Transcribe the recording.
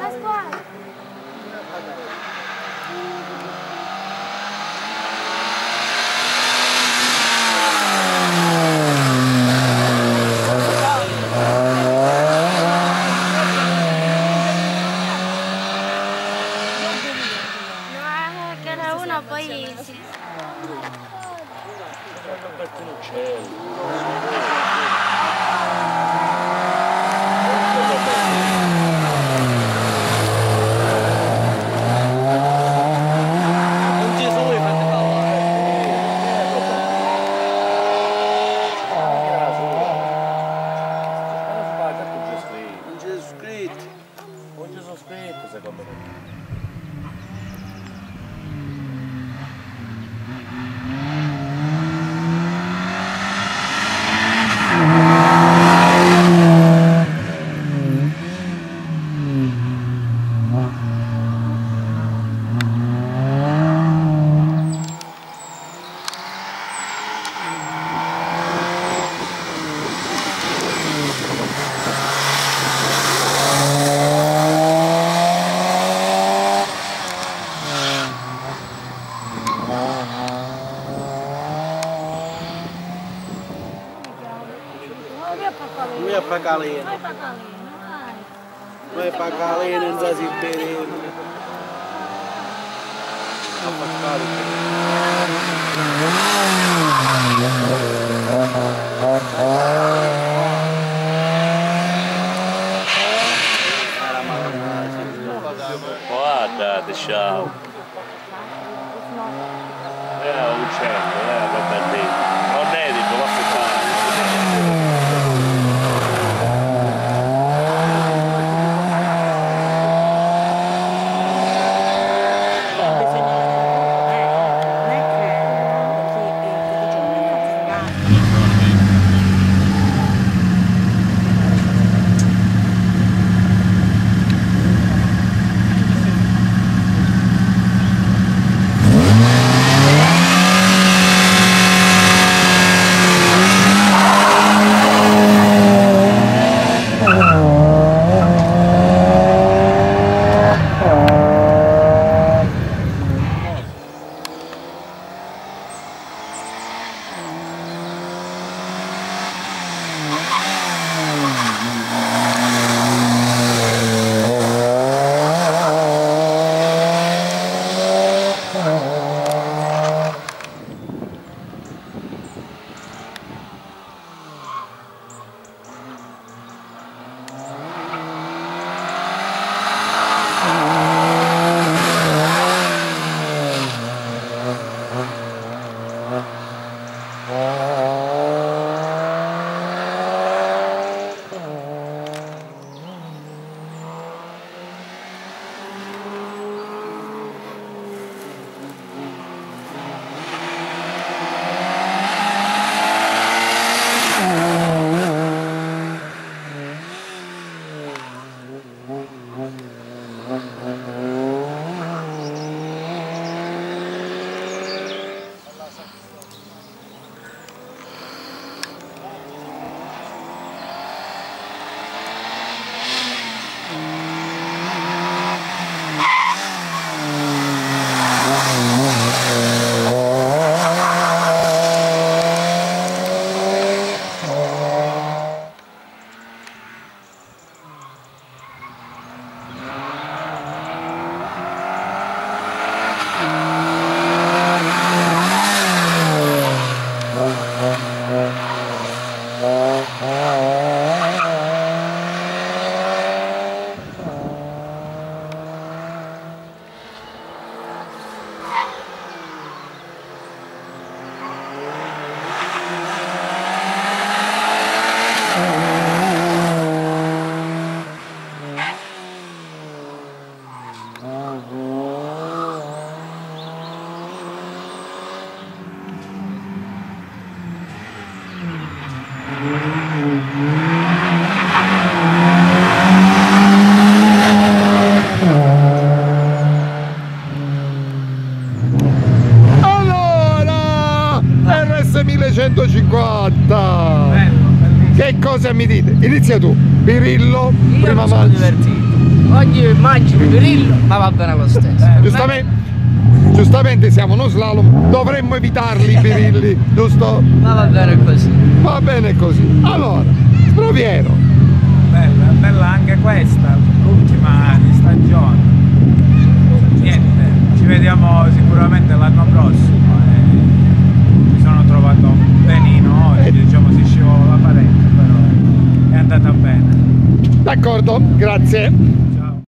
Lui è Pacalino. Noi è Pacalino, non si bene. Guardate, ciao. Uccello, vabbè lì. Non è di va a fare. Che cosa mi dite? Inizia tu, Pirillo, Io prima mi sono maggio. divertito. oggi immagino Pirillo, ma va bene lo stesso. Giustamente siamo uno slalom, dovremmo evitarli i birilli, giusto? Ma va bene così. Va bene così. Allora, Sproviero. Bella, bella anche questa, l'ultima di stagione. Niente, ci vediamo sicuramente l'anno prossimo. Mi sono trovato benino oggi, diciamo si scivola parecchio, però è andata bene. D'accordo, grazie.